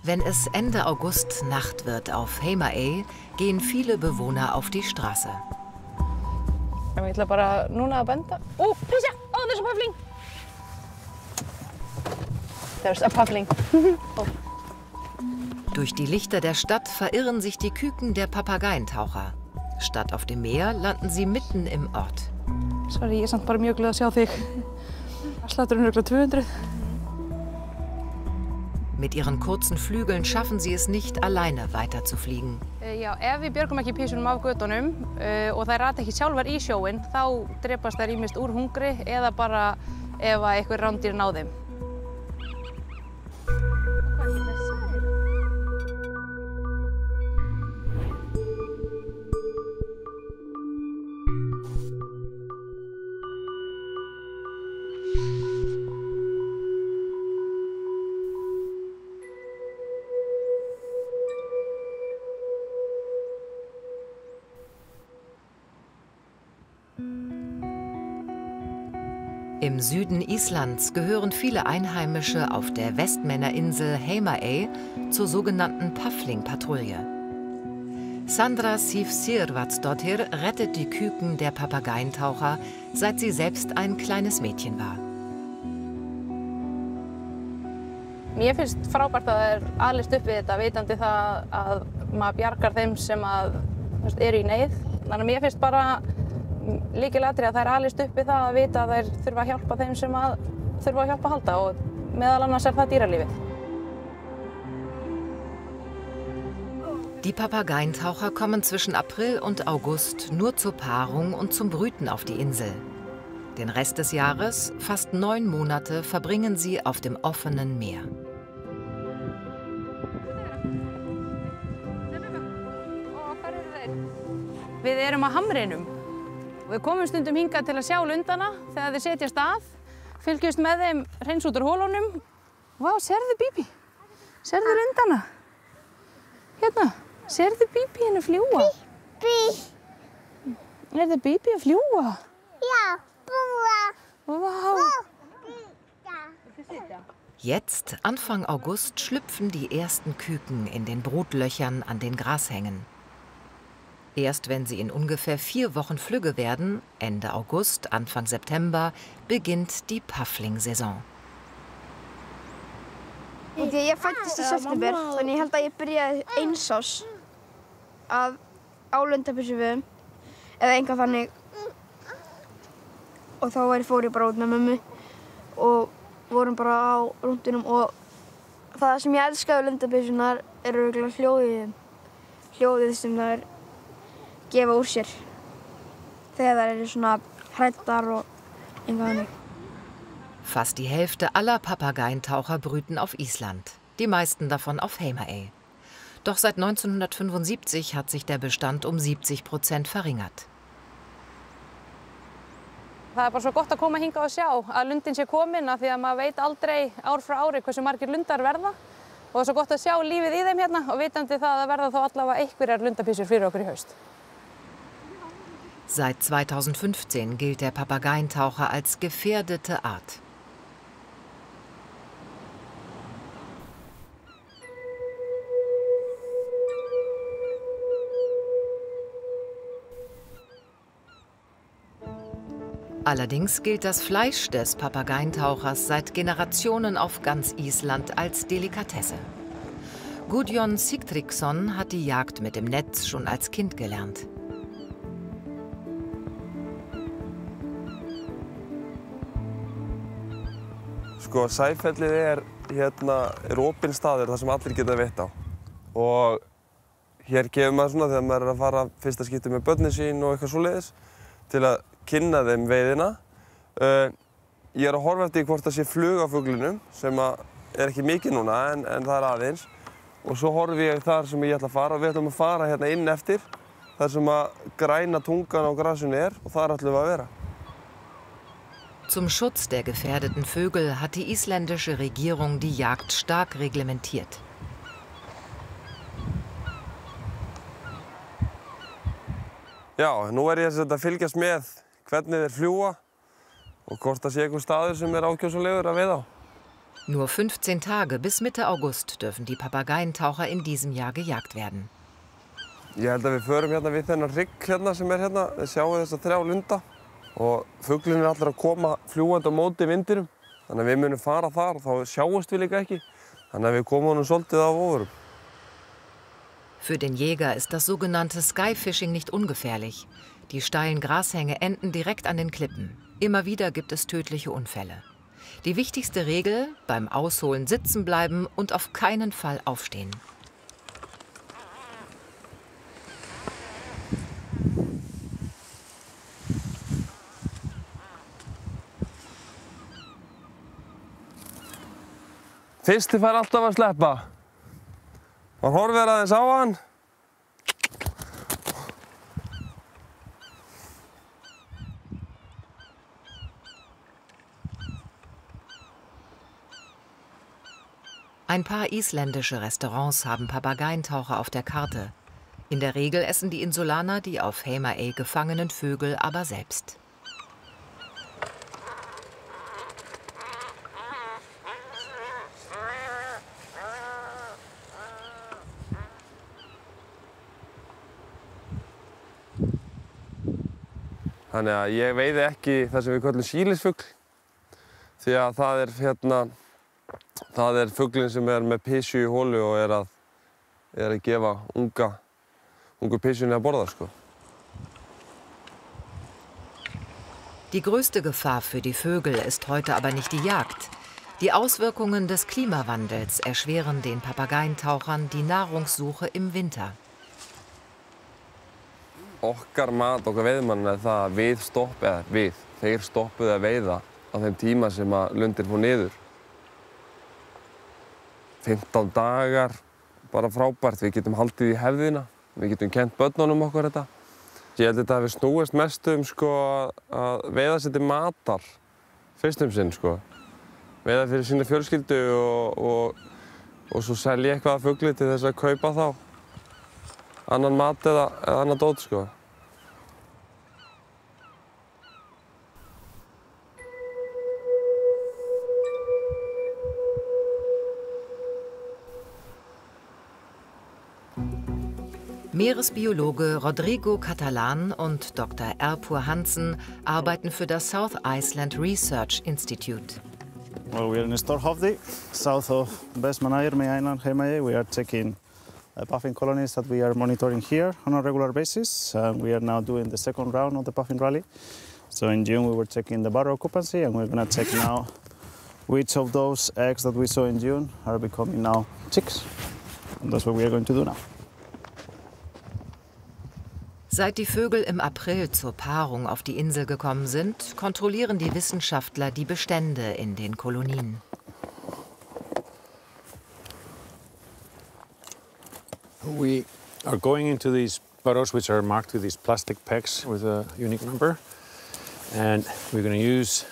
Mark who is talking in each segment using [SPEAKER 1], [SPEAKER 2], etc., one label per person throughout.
[SPEAKER 1] Wenn es Ende August Nacht wird auf Heimaey, gehen viele Bewohner auf die Straße.
[SPEAKER 2] Ég ætla bara núna að benda. Písja! There's a puffling! There's a puffling.
[SPEAKER 1] Durch die Lichter der Stadt verirren sich die Küken der Papageientaucher. Statt auf dem Meer landen sie mitten im Ort.
[SPEAKER 2] Sorry, ég samt bara mjög glöð að sjá þig. Slátturinn örugglega 200.
[SPEAKER 1] Mit ihren kurzen Flügeln schaffen sie es nicht, alleine weiterzufliegen.
[SPEAKER 2] Já, ef við björgum ekki písunum af götunum og þær rata ekki sjálfar í sjóinn, þá drepast þær ýmist úr hungri eða bara ef einhver rándýr ná þeim.
[SPEAKER 1] Im Süden Islands gehören viele Einheimische auf der Westmännerinsel Heimaey zur sogenannten Puffling-Patrouille. Sandra Sif Sighvatsdóttir rettet die Küken der Papageientaucher, seit sie selbst ein kleines Mädchen war.
[SPEAKER 2] Mér finnst frábært að það alist upp við þetta, vitandi það að maður bjargar þeim sem eru í neyð. Þannig að mér finnst bara lykilatriði að þær alist upp við það að vita að þær þurfa að hjálpa þeim sem þurfa að hjálpa að halda og meðal annars það dýralífið.
[SPEAKER 1] Die Papageientaucher kommen zwischen April und August nur zur Paarung und zum Brüten auf die Insel. Den Rest des Jahres, fast 9 Monate, verbringen sie auf dem offenen Meer.
[SPEAKER 2] Við erum á hamrinum. Við komum stundum hingað til að sjá lundana þegar þeir setjast að, fylgjumst með þeim hreins út úr holunum. Vá, sérðu Bíbí? Sérðu lundana? Hérna, sérðu Bíbí henni fljúa? Bíbí. Er það Bíbí að fljúa?
[SPEAKER 3] Ja, búa.
[SPEAKER 2] Vá.
[SPEAKER 1] Jetzt, Anfang August, schlüpfen die ersten Küken in den Brutlöchern an den Grashängen. Erst wenn sie in ungefähr 4 Wochen flügge werden, Ende August, Anfang September, beginnt die Puffling-Saison.
[SPEAKER 3] Ég fæddist í september, þannig ég held að ég byrjaði 1 árs á lundapissuveiðum eða eitthvað þannig. Og þá fór ég bara út með mömmu og vorum bara á rúndunum og það sem ég elskaði lundapissunar örugglega hljóðið sem það gefa úr sér þegar þær eru svona hræddar og eitthvað þannig.
[SPEAKER 1] Fast die Hälfte aller Papageientaucher brüten auf Island, die meisten davon auf Heimaey. Doch seit 1975 hat sich der Bestand um 70% verringert.
[SPEAKER 2] Það bara svo gott að koma hingað og sjá að lundin sé komin af því að maður veit aldrei ár frá ári hversu margir lundar verða. Og það er svo gott að sjá lífið í þeim hérna og vitandi það að verða þá allavega einhverjar lundapissur fyrir okkur í haust.
[SPEAKER 1] Seit 2015 gilt der Papageientaucher als gefährdete Art. Allerdings gilt das Fleisch des Papageientauchers seit Generationen auf ganz Island als Delikatesse. Gudjon Sigtryggsson hat die Jagd mit dem Netz schon als Kind gelernt.
[SPEAKER 4] Sæfellið er opinn staður þar sem allir geta veitt á. Og hér gefur maður svona þegar maður að fara fyrsta skipti með börnin sín og eitthvað svoleiðis til að kynna þeim veiðina. Ég að horfa eftir hvort það sé flug á fuglinum sem ekki mikið núna en það aðeins. Og svo horfi ég þar sem ég ætla að fara og við ætlum að fara hérna inn eftir þar sem græna tungan á grasinu og þar ætlum við að vera.
[SPEAKER 1] Zum Schutz der gefährdeten Vögel hat die isländische Regierung die Jagd stark reglementiert.
[SPEAKER 4] Já, nú ég að fylgjast með hvernig þeir fljúga og hvort það sé einhver staður sem ákjósanlegur að veiða á.
[SPEAKER 1] Nur 15 Tage bis Mitte August dürfen die Papageientaucher in diesem Jahr gejagt werden.
[SPEAKER 4] Ég held að við förum hérna við þennan hrygg hérna sem hérna. Þið sjáu þessa 3 lunda og fuglinn allir að koma fljúgandi á móti vindinum. Þannig að við munum fara þar og þá sjáumst við líka ekki. Þannig að við komum honum svolítið á óvörum.
[SPEAKER 1] Für den Jäger ist das sogenannte Skyfishing nicht ungefährlich. Die steilen Grashänge enden direkt an den Klippen. Immer wieder gibt es tödliche Unfälle. Die wichtigste Regel: beim Ausholen sitzen bleiben und auf keinen Fall aufstehen.
[SPEAKER 4] Fyrsti fær alltaf að sleppa. Man horfir aðeins á hann.
[SPEAKER 1] Ein paar isländische Restaurants haben Papageientaucher auf der Karte. In der Regel essen die Insulaner die auf Heimaey gefangenen Vögel aber selbst.
[SPEAKER 4] Þannig að ég veiði ekki það sem við kallum sílisfugl því að það er fuglinn sem er með pysju í holu og er að gefa ungu pysjunni að borða, sko.
[SPEAKER 1] Die größte Gefahr für die Vögel ist heute aber nicht die Jagd. Die Auswirkungen des Klimawandels erschweren den Papageientauchern die Nahrungssuche im Winter.
[SPEAKER 4] Okkar veiðmanna er það að þeir stoppuðu að veiða á þeim tíma sem að lundir fór niður. 15 dagar, bara frábært. Við getum haldið í hefðina, við getum kennt börnunum okkur þetta. Ég held að þetta hafi snúist mest að veiða sér til matar fyrst sinn, sko. Veiða fyrir sína fjölskyldu og svo selja eitthvað af fugli til þess að kaupa þá annan mat eða annan dót, sko.
[SPEAKER 1] Meeresbiologe Rodrigo Catalan und Dr. Erpur Hansen arbeiten für das South Iceland Research Institute.
[SPEAKER 5] Well, we are in Stórhöfði, south of Vestmannaeyjar Island, Heimaey. We are checking puffin colonies that we are monitoring here on a regular basis. We are now doing the second round of the puffin rally. So in June we were checking the burrow occupancy, and we're going to check now which of those eggs that we saw in June are becoming now chicks. And that's what we are going to do now.
[SPEAKER 1] Seit die Vögel im April zur Paarung auf die Insel gekommen sind, kontrollieren die Wissenschaftler die Bestände in den Kolonien.
[SPEAKER 6] We are going into these burrows, which are marked with these plastic pegs with a unique number, and we're going to use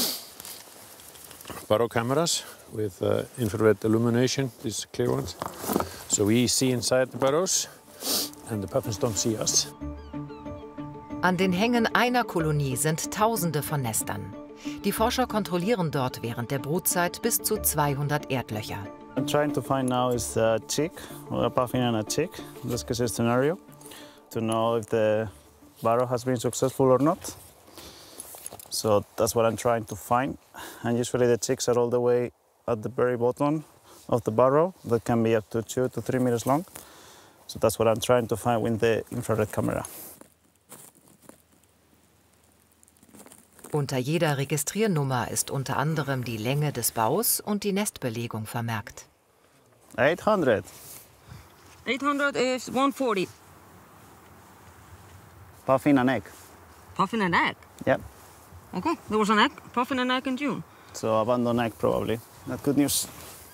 [SPEAKER 6] burrow cameras with infrared illumination, these clear ones, so we see inside the burrows and the puffins don't see us.
[SPEAKER 1] An den Hängen einer Kolonie sind Tausende von Nestern. Die Forscher kontrollieren dort während der Brutzeit bis zu 200 Erdlöcher.
[SPEAKER 5] I'm trying to find now is a chick, or a puffin and a chick, in this case scenario, to know if the burrow has been successful or not. So that's what I'm trying to find. And usually the chicks are all the way at the very bottom of the burrow. That can be up to 2 to 3 meters long. So that's what I'm trying to find with the infrared camera.
[SPEAKER 1] Unter jeder Registriernummer ist unter anderem die Länge des Baus und die Nestbelegung vermerkt.
[SPEAKER 5] 800.
[SPEAKER 7] 800 is 140.
[SPEAKER 5] Puffin and egg.
[SPEAKER 7] Puffin and egg?
[SPEAKER 5] Yep.
[SPEAKER 7] Okay, there was an egg, puffin and egg in June.
[SPEAKER 5] So abandoned egg probably. Not good news.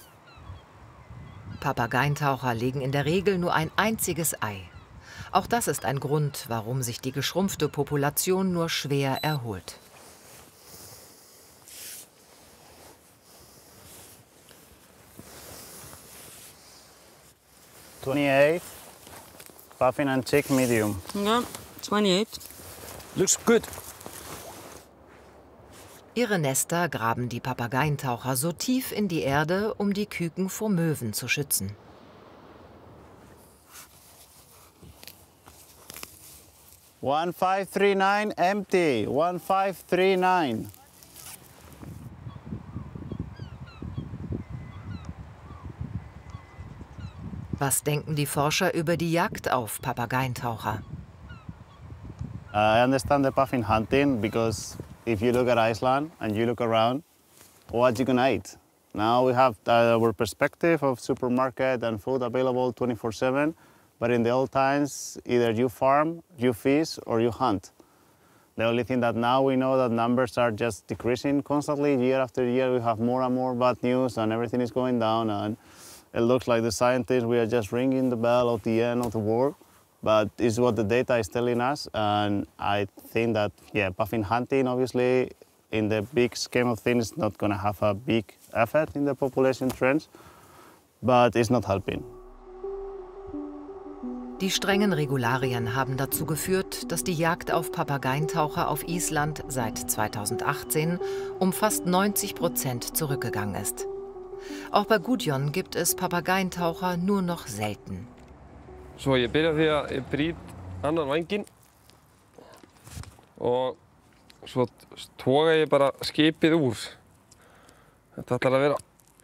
[SPEAKER 1] Papageientaucher legen in der Regel nur ein einziges Ei. Auch das ist ein Grund, warum sich die geschrumpfte Population nur schwer erholt.
[SPEAKER 5] $28, puffin and chick medium.
[SPEAKER 7] Yeah, 28.
[SPEAKER 6] Looks good.
[SPEAKER 1] Ihre Nester graben die Papageientaucher so tief in die Erde, um die Küken vor Möwen zu schützen.
[SPEAKER 5] (1539) empty. 1539.
[SPEAKER 1] Was denken die Forscher über die Jagd auf Papageientaucher?
[SPEAKER 5] I understand the puffin hunting because if you look at Iceland and you look around, what you gonna eat? Now we have our perspective of supermarket and food available 24/7, but in the old times, either you farm, you fish, or you hunt. The only thing that now we know that numbers are just decreasing constantly, year after year. We have more and more bad news, and everything is going down. And it looks like the scientists, we are just ringing the bell of the end of the war. But it's what the data is telling us, and I think that, yeah, puffin hunting, obviously, in the big scheme of things, is not going to have a big effect in the population trends, but it's not helping.
[SPEAKER 1] Die strengen Regularien haben dazu geführt, dass die Jagd auf Papageientaucher auf Island seit 2018 um fast 90% zurückgegangen ist. Auch bei Gudjon gibt es Papageientaucher nur noch selten.
[SPEAKER 4] Svo ég byrja því að ég brýt annan vænginn og svo toga ég bara skipið úr. Þetta ætlar að vera.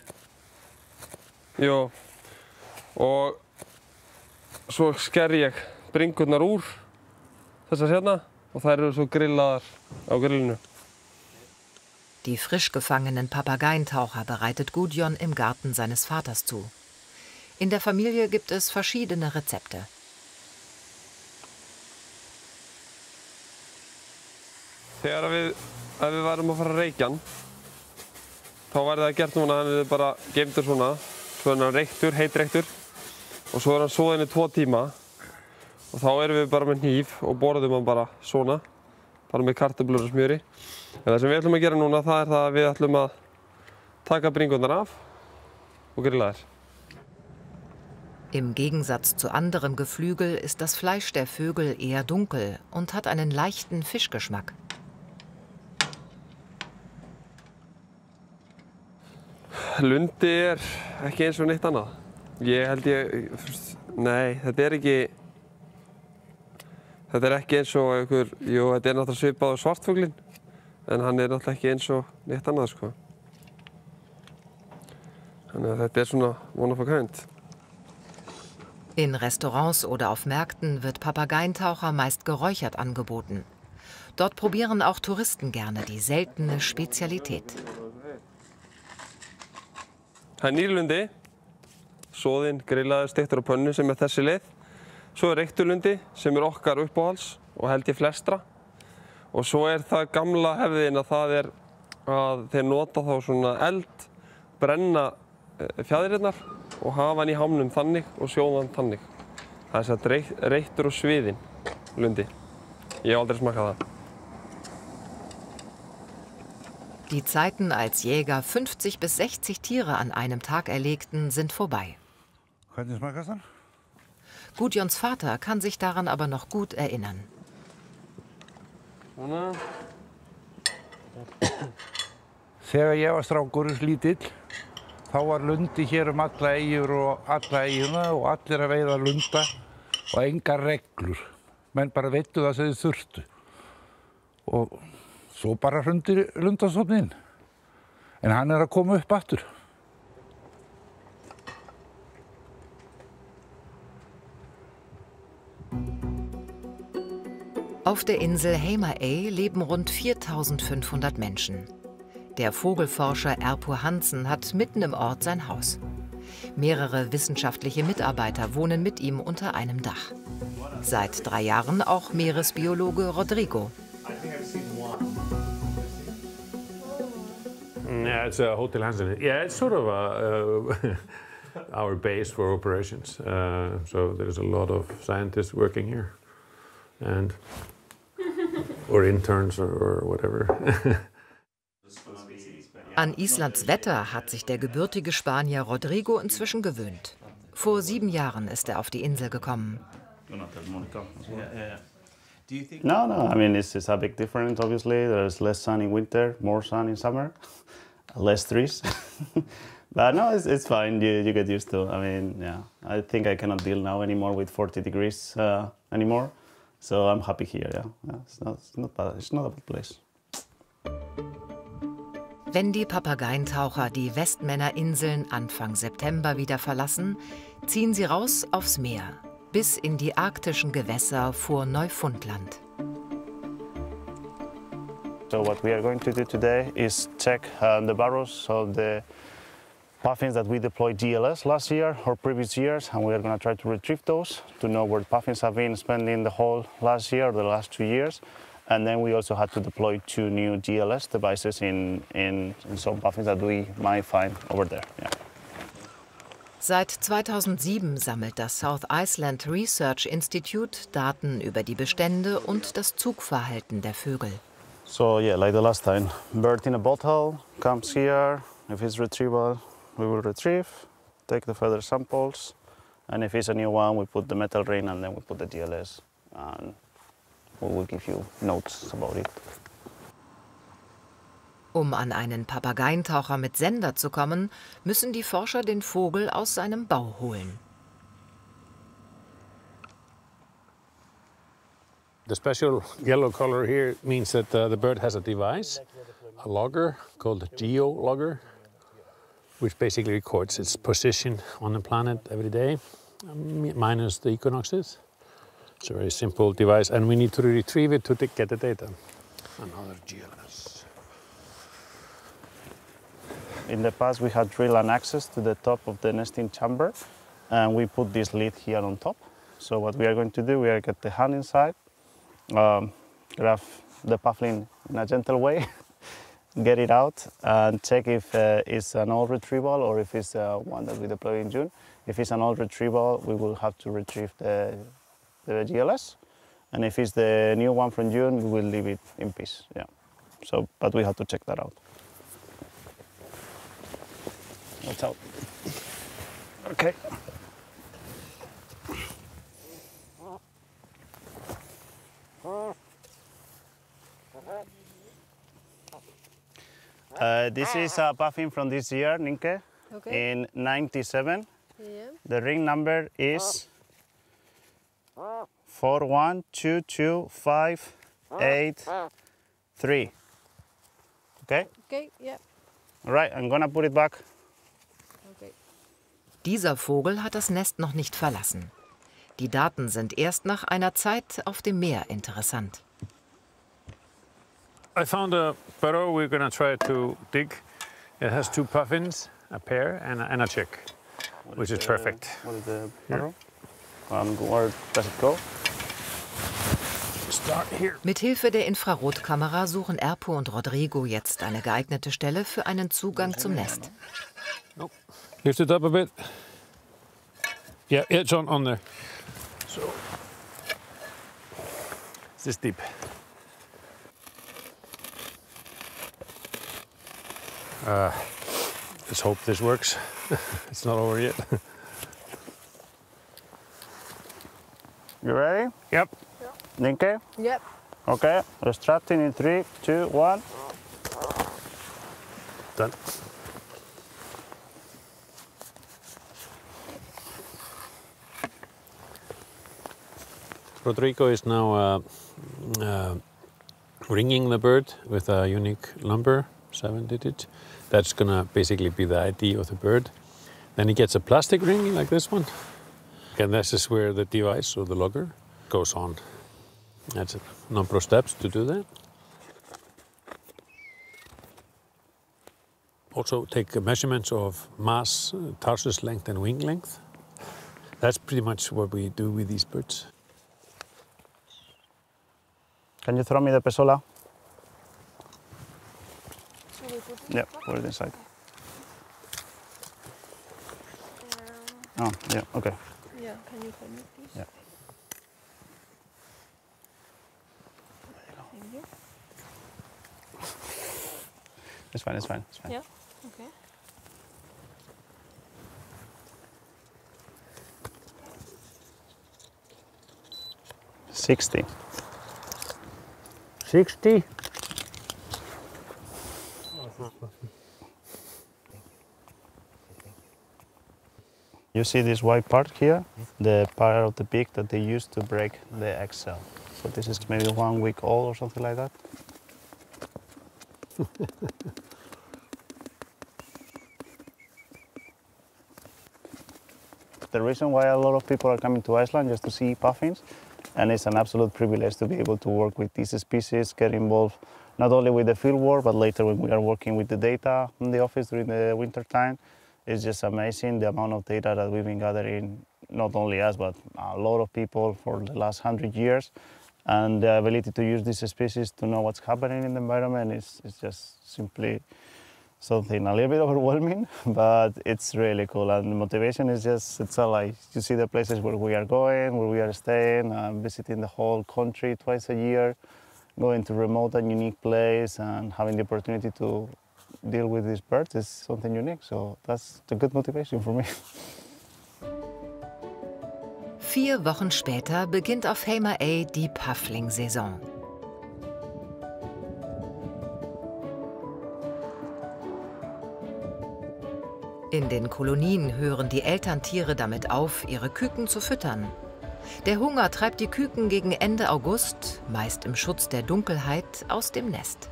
[SPEAKER 4] Jó. Og svo sker ég bringurnar úr þessar hérna og þær eru svo grillaðar á grillinu.
[SPEAKER 1] Die frisch gefangenen Papageientaucher bereitet Gudjon im Garten seines Vaters zu. In der Familie gibt es verschiedene Rezepte.
[SPEAKER 4] Þegar við varum að fara að reykja hann, þá væri það gert núna, hann er bara geymdur svona, svo er hann reyktur, heitreyktur, og svo er hann soðinn í 2 tíma, og þá erum við bara með hníf og borðum hann bara svona, bara með kartöflur og smjöri. En það sem við ætlum að gera núna, það er það að við ætlum að taka bringurnar af og grilla þær.
[SPEAKER 1] Im Gegensatz zu anderem Geflügel ist das Fleisch der Vögel eher dunkel und hat einen leichten Fischgeschmack.
[SPEAKER 4] Lundi er ekki eins og neitt annað. Nei, þetta er ekki eins og einhver, jú, þetta er náttúrulega svipað á svartfuglinn, en hann er náttúrulega ekki eins og neitt annað, sko. Þannig að þetta er svona one of a kind.
[SPEAKER 1] In Restaurants oder auf Märkten wird Papageientaucher meist geräuchert angeboten. Dort probieren auch Touristen gerne die seltene Spezialität.
[SPEAKER 4] Það er nýrlundi, soðinn, grillaður, steiktur á pönnu sem er þessi leið. Svo er reykturlundi sem er okkar uppáhalds og held ég flestra. Og svo er það gamla hefðin að það er að þeir nota þá svona eld, brenna fjaðrirnar og hafa hann í hámnum þannig og sjóða hann þannig. Það er þess að reyktur og sviðinn lundi. Ég hef aldrei smakað það.
[SPEAKER 1] Die Zeiten, als Jäger 50 bis 60 Tiere an einem Tag erlegten, sind vorbei.
[SPEAKER 8] Hvernig smakast hann?
[SPEAKER 1] Gudjons Vater kann sich daran aber noch gut erinnern.
[SPEAKER 8] Þegar ég var strákur lítill, þá var lundi hér alla eyjur og alla eyjuna og allir að veiða lunda og engar reglur. Menn bara veiddu það sem þið þurftu. Og svo bara hrundi lundastofninn. En hann er að koma upp aftur.
[SPEAKER 1] Auf der Insel Heimaey leben rund 4500 Menschen. Der Vogelforscher Erpur Hansen hat mitten im Ort sein Haus. Mehrere wissenschaftliche Mitarbeiter wohnen mit ihm unter einem Dach. Seit 3 Jahren auch Meeresbiologe Rodrigo.
[SPEAKER 6] Yeah, it's Hotel Hansen. Yeah, it's sort of our base for operations. So there's a lot of scientists working here, and or interns or whatever.
[SPEAKER 1] An Islands Wetter hat sich der gebürtige Spanier Rodrigo inzwischen gewöhnt. Vor 7 Jahren ist er auf die Insel gekommen.
[SPEAKER 5] Do you think? No, no. I mean, it's a big difference. Obviously, there's less sun in winter, more sun in summer, less trees. But no, it's fine. You get used to. I mean, yeah. I think I cannot deal now anymore with 40 degrees anymore. So I'm happy here. Yeah. It's not bad. It's not a bad place.
[SPEAKER 1] Wenn die Papageientaucher die Westmännerinseln Anfang September wieder verlassen, ziehen sie raus aufs Meer, bis in die arktischen Gewässer vor Neufundland.
[SPEAKER 5] So what we are going to do today is check the burrows of the puffins that we deployed GLS last year or previous years, and we are going to try to retrieve those to know where puffins have been spending the whole last year or the last 2 years. And then we also had to deploy 2 new GLS devices in some puffins that we might find over there. Yeah.
[SPEAKER 1] Seit 2007 sammelt das South Iceland Research Institute Daten über die Bestände und das Zugverhalten der Vögel.
[SPEAKER 5] So yeah, like the last time, bird in a bottle comes here. If it's retrieval, we will retrieve, take the feather samples, and if it's a new one, we put the metal ring and then we put the GLS, and we will give you notes about it.
[SPEAKER 1] Um an einen Papageientaucher mit Sender zu kommen, müssen die Forscher den Vogel aus seinem Bau holen.
[SPEAKER 6] The special yellow color here means that the bird has a device, a logger called a geologger, which basically records its position on the planet every day, minus the equinoxes. It's a very simple device, and we need to retrieve it to get the data. Another GLS.
[SPEAKER 5] In the past, we had drilled an access to the top of the nesting chamber, and we put this lid here on top. So what we are going to do, we are get the hand inside, grab the puffin in a gentle way, get it out, and check if it's an old retrieval or if it's one that we deploy in June. If it's an old retrieval, we will have to retrieve the GLS, and if it's the new one from June, we will leave it in peace. Yeah. So, but we have to check that out. Watch out. Okay. This is a puffin from this year, Ninke, in '97.
[SPEAKER 3] Yeah.
[SPEAKER 5] The ring number is 4122583. Okay?
[SPEAKER 3] Okay, yeah.
[SPEAKER 5] All right, I'm gonna put it back.
[SPEAKER 3] Okay.
[SPEAKER 1] Dieser Vogel hat das Nest noch nicht verlassen. Die Daten sind erst nach einer Zeit auf dem Meer interessant.
[SPEAKER 6] I found a burrow we're going to try to dig. It has 2 puffins, a pair, and a chick, which is perfect.
[SPEAKER 5] What is the burrow? Where does it go?
[SPEAKER 6] Start here.
[SPEAKER 1] Mithilfe der Infrarotkamera suchen Erpo und Rodrigo jetzt eine geeignete Stelle für einen Zugang zum Nest.
[SPEAKER 6] Oh. Lift it up a bit. Yeah, it's on there. So, it's this deep. Let's hope this works. It's not over yet.
[SPEAKER 5] You ready?
[SPEAKER 6] Yep.
[SPEAKER 5] Ninke?
[SPEAKER 3] Yep.
[SPEAKER 5] Okay, we're starting in 3, 2, 1.
[SPEAKER 6] Done. Rodrigo is now ringing the bird with a unique number, 7-digit. That's gonna basically be the ID of the bird. Then he gets a plastic ring like this one. And this is where the device or the logger goes on. That's a number of steps to do that. Also take measurements of mass, tarsus length and wing length. That's pretty much what we do with these birds.
[SPEAKER 5] Can you throw me the pesola? Yeah, put it inside. Oh, yeah, okay.
[SPEAKER 3] Yeah, can you hold me, please?
[SPEAKER 5] Yeah.
[SPEAKER 3] Thank you.
[SPEAKER 5] It's fine, it's fine, it's fine.
[SPEAKER 3] Yeah, okay.
[SPEAKER 5] $60.
[SPEAKER 6] 60.
[SPEAKER 5] You see this white part here, the part of the beak that they use to break the egg shell. So this is maybe 1 week old or something like that. The reason why a lot of people are coming to Iceland just to see puffins, and it's an absolute privilege to be able to work with these species, get involved not only with the field work, but later when we are working with the data in the office during the winter time. It's just amazing the amount of data that we've been gathering, not only us, but a lot of people for the last 100 years. And the ability to use these species to know what's happening in the environment is just simply something a little bit overwhelming, but it's really cool. And the motivation is just, it's all like, you see the places where we are going, where we are staying, visiting the whole country twice a year, going to remote and unique place and having the opportunity to deal with these birds is something unique. So that's a good motivation for me.
[SPEAKER 1] 4 Wochen später beginnt auf Heimaey die Puffling-Saison. In den Kolonien hören die Elterntiere damit auf, ihre Küken zu füttern. Der Hunger treibt die Küken gegen Ende August, meist im Schutz der Dunkelheit, aus dem Nest.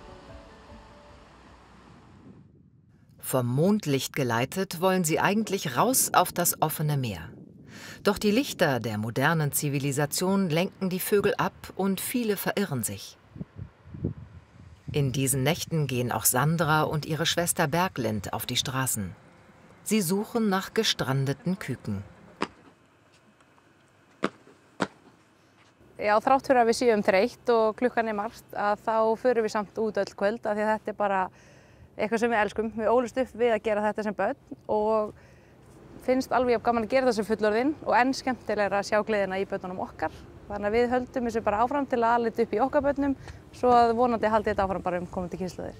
[SPEAKER 1] Vom Mondlicht geleitet wollen sie eigentlich raus auf das offene Meer. Doch die Lichter der modernen Zivilisation lenken die Vögel ab und viele verirren sich. In diesen Nächten gehen auch Sandra und ihre Schwester Berglind auf die Straßen. Sie suchen nach gestrandeten Küken.
[SPEAKER 2] Já, þrátt fyrir að við séum þreytt og klukkan margt, að þá förum við samt út öll kvöld af því að þetta bara eitthvað sem við elskum. Við ólumst upp við að gera þetta sem börn og finnst alveg jafn gaman að gera það sem fullorðinn og enn skemmtilegra að sjá gleðina í börnunum okkar. Þannig að við höldum þessu bara áfram til að alita upp í okkar börnum svo að vonandi haldi þetta áfram bara kommende kynslóðir.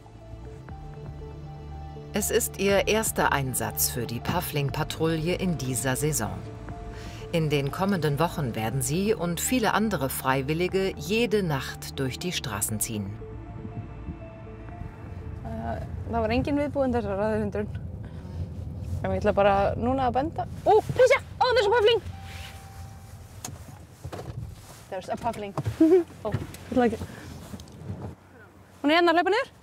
[SPEAKER 1] Es ist ihr erster Einsatz für die Puffling-Patrouille in dieser Saison. In den kommenden Wochen werden sie und viele andere Freiwillige jede Nacht durch die Straßen ziehen.
[SPEAKER 2] Það var engin viðbúinn þessar ræðuhundrun. En ég ætla bara núna að benda. Písja! There's a puffling! There's a puffling. I like it. Hún hérna að hlaupa niður.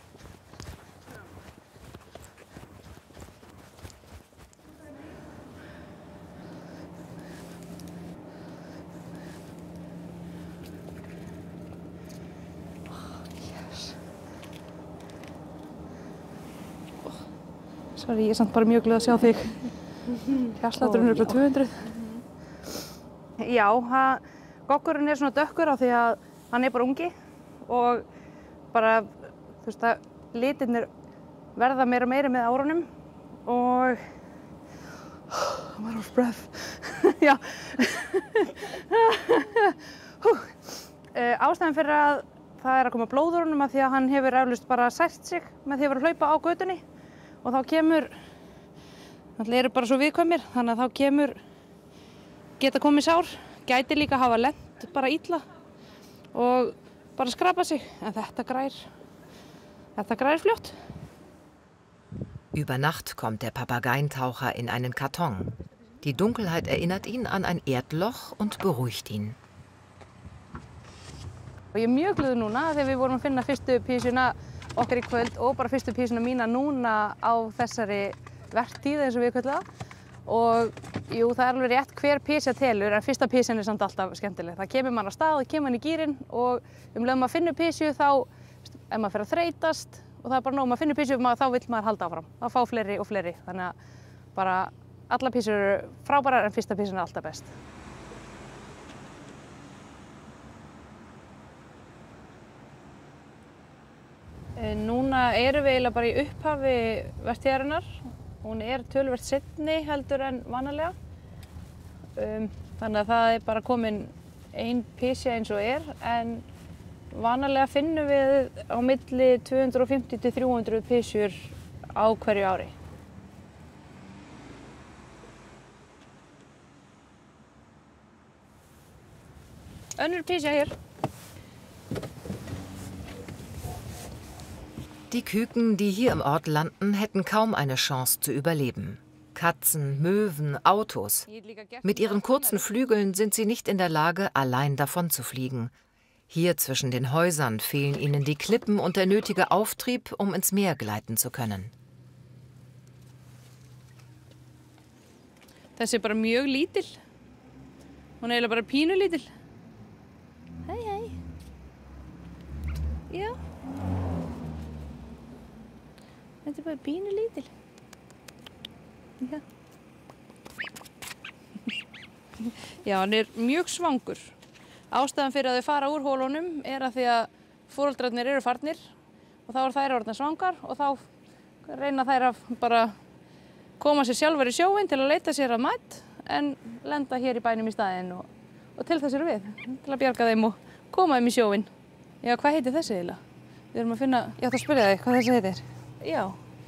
[SPEAKER 2] Sorry, ég er samt bara mjög glöð að sjá þig. Hjartslátturinn er 200. Já, goggurinn er svona dökkur á því að hann er bara ungi og bara, þú veist að litirnir verða meira og meira með árunum og I'm out of breath. Já. Ástæðan fyrir að það er að koma blóð úr honum af því að hann hefur eflaust bara sært sig með því að vera að hlaupa á götunni. Og þá kemur, það eru bara svo viðkvæmir, þannig að þá geta komið sár, gæti líka hafa lent bara illa og bara skrapa sig, en þetta grær fljótt.
[SPEAKER 1] Über Nacht kommt der Papageientaucher in einen Karton. Die Dunkelheit erinnert ihn an ein Erdloch und beruhigt ihn.
[SPEAKER 2] Og ég er mjög glöð núna þegar við vorum að finna fyrstu písuna okkar í kvöld og bara fyrstu písuna mína núna á þessari vertíð eins og við köllum það. Og jú, það er alveg rétt hver písja telur, en fyrsta písjan er samt alltaf skemmtileg. Það kemur mann á stað, það kemur mann í gírinn og leið maður finnur písju þá ef maður fer að þreytast og það er bara nóg, maður finnur písju þá vill maður halda áfram. Það fá fleiri og fleiri, þannig að bara alla písjur eru frábærar en fyrsta písjan er alltaf best. Núna erum við eiginlega bara í upphafi vertíðarinnar. Hún er töluvert seinni heldur en vanalega. Þannig að það er bara komin ein písja eins og en vanalega finnum við á milli 250 til 300 písjur á hverju ári. Önnur písja hér.
[SPEAKER 1] Die Küken, die hier im Ort landen, hätten kaum eine Chance zu überleben. Katzen, Möwen, Autos. Mit ihren kurzen Flügeln sind sie nicht in der Lage, allein davon zu fliegen. Hier zwischen den Häusern fehlen ihnen die Klippen und der nötige Auftrieb, um ins Meer gleiten zu können.
[SPEAKER 2] Þessi bara mjög lítil. Hún er eiginlega bara pínu lítil. Hei, hei. Já. Þetta er bara pínu lítil. Já. Já, hann er mjög svangur. Ástæðan fyrir að þau fara úr hólunum er að því að foreldrarnir eru farnir og þá eru þær orðnar svangar og þá reyna þær að bara koma sér sjálfar í sjóinn til að leita sér að mat en lenda hér í bænum í staðinn og til þess eru við, til að bjarga þeim og koma þeim í sjóinn. Já, hvað heitir þessi eiginlega? Við erum að finna, ég ætla að spyrja þig hvað þessi heitir. Já.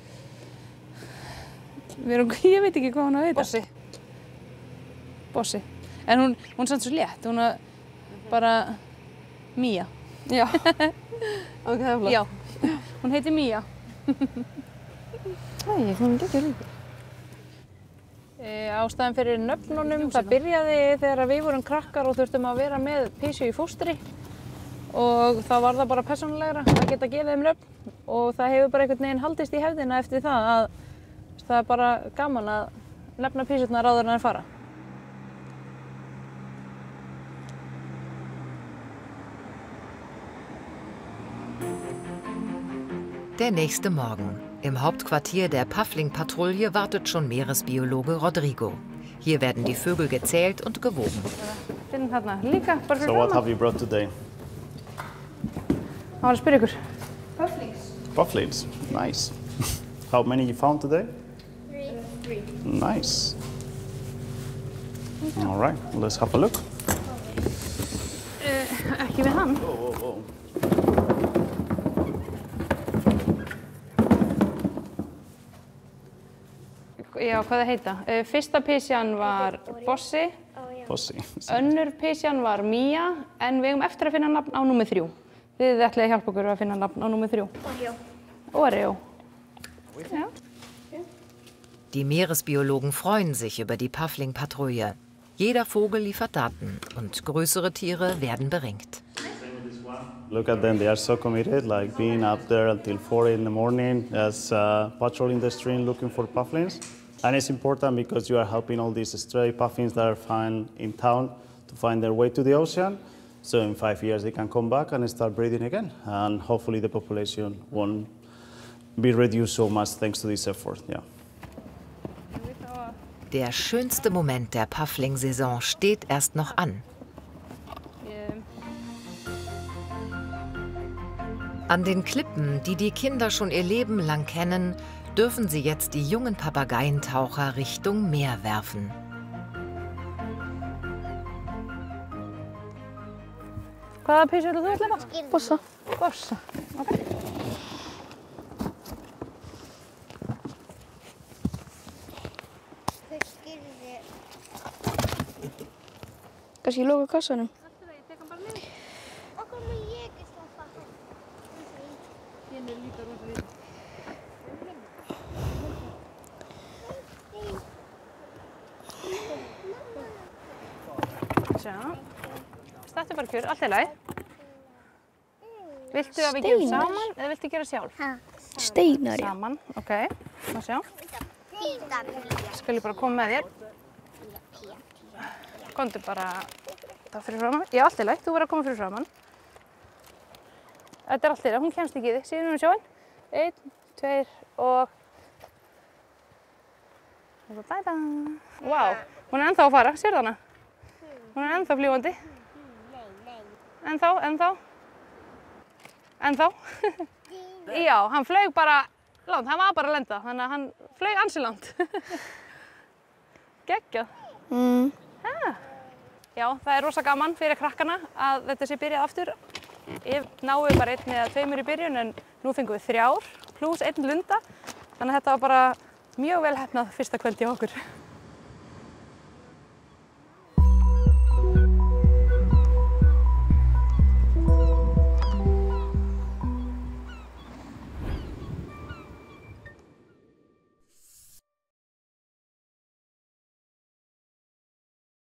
[SPEAKER 2] Ég veit ekki hvað hún heitir. Bossi. Bossi. En hún er samt svo létt, hún er bara Mía. Já. Ok, það er flott. Já, hún heitir Mía. Æ, hún er ekki líka. Ástæðan fyrir nöfnunum, það byrjaði þegar við vorum krakkar og þurftum að vera með pysju í fóstri og þá var það bara persónulegra að geta gefið þeim nöfn og það hefur bara einhvern veginn haldist í hefðina eftir það að það er bara gaman að nefna pysjurnar áður en þær fara.
[SPEAKER 1] Der nächste Morgen. Im Hauptquartier der Puffling-Patrouille wartet schon Meeresbiologe Rodrigo. Hier werden die Vögel gezählt und gewogen.
[SPEAKER 5] So what have you brought today?
[SPEAKER 2] Það var að spyrja ykkur.
[SPEAKER 5] Pufflings. Pufflings, nice. How many you found today?
[SPEAKER 3] 3.
[SPEAKER 5] Nice. All right, let's have a look.
[SPEAKER 2] Ekki við hann. Já, hvað það heita? Fyrsta pysjan var Bossi.
[SPEAKER 5] Bossi.
[SPEAKER 2] Önnur pysjan var Mía, en við eigum eftir að finna nafn á númer 3. Þið ætlaði að hjálpa okkur að finna nafn á númer 3.
[SPEAKER 3] Oreo.
[SPEAKER 2] Oreo. Ja.
[SPEAKER 1] Die Meeresbiologen freuen sich über die Puffling-Patrouille. Jeder Vogel liefert Daten und größere Tiere werden beringt.
[SPEAKER 5] Look at them, they are so committed, like being up there until 4 in the morning as patrolling the stream looking for pufflings. And it's important because you are helping all these stray puffins that are found in town to find their way to the ocean. So in 5 years they can come back and start breeding again. And hopefully the population won't be reduced so much thanks to this effort. Yeah.
[SPEAKER 1] Der schönste Moment der Puffling-Saison steht erst noch an. An den Klippen, die die Kinder schon ihr Leben lang kennen, dürfen sie jetzt die jungen Papageientaucher Richtung Meer werfen.
[SPEAKER 2] Hvaða pysju eru þú ætlaði? Bossa. Bossa. Okay.
[SPEAKER 3] Kannski loka kassanum?
[SPEAKER 2] Stattu bara kjur, allt í lagi. Viltu að við gerum saman eða viltu gera sjálf?
[SPEAKER 3] Steinar, já.
[SPEAKER 2] Saman, ok. Má sjá. Skal ég bara koma með þér? Komdu bara það fyrir framan. Já, allt í lagi, þú verður að koma fyrir framan. Þetta er allt í lagi, hún kemst ekki í þig. Síðan um sjóinn. 1, 2 og... Bye bye. Vá, hún er ennþá að fara, sérðu hana? Hún er ennþá fljúgandi. Ennþá, ennþá. Ennþá. Já, hann flaug bara langt, hann var bara að lenda, þannig að hann flaug ansi langt. Geggjað. Já, það er rosa gaman fyrir krakkana að þetta sé byrjað aftur. Náum við bara 1 eða 2 í byrjun en nú fengum við 3 pluss 1 lunda. Þannig að þetta var bara mjög vel heppnað fyrsta kvöld hjá okkur.